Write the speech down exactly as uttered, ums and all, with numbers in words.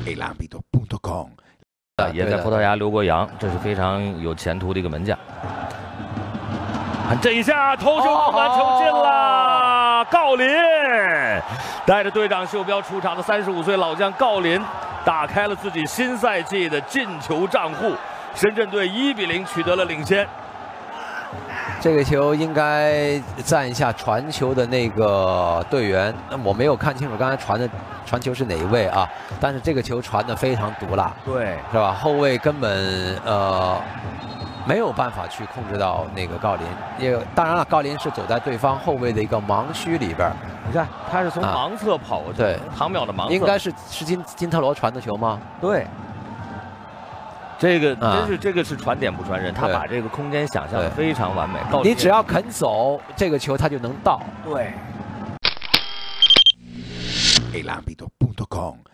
el ámbito punto com 也在葡萄牙留过洋，这是非常有前途的一个门将。看这一下，头球攻完球进了，郜林带着队长袖标出场的三十五岁老将郜林，打开了自己新赛季的进球账户，深圳队一比零取得了领先。 这个球应该赞一下传球的那个队员，我没有看清楚刚才传的传球是哪一位啊？但是这个球传得非常毒辣， 对， 是吧？后卫根本呃没有办法去控制到那个郜林，也当然了，郜林是走在对方后卫的一个盲区里边。 你看他是从盲侧跑过去， 对， 唐淼的盲侧， 应该是是金金特罗传的球吗？ 对。 这个真是、啊、这个是传点不传人，他把这个空间想象的非常完美。 你只要肯走，这个球他就能到。 对。 el ámbito punto com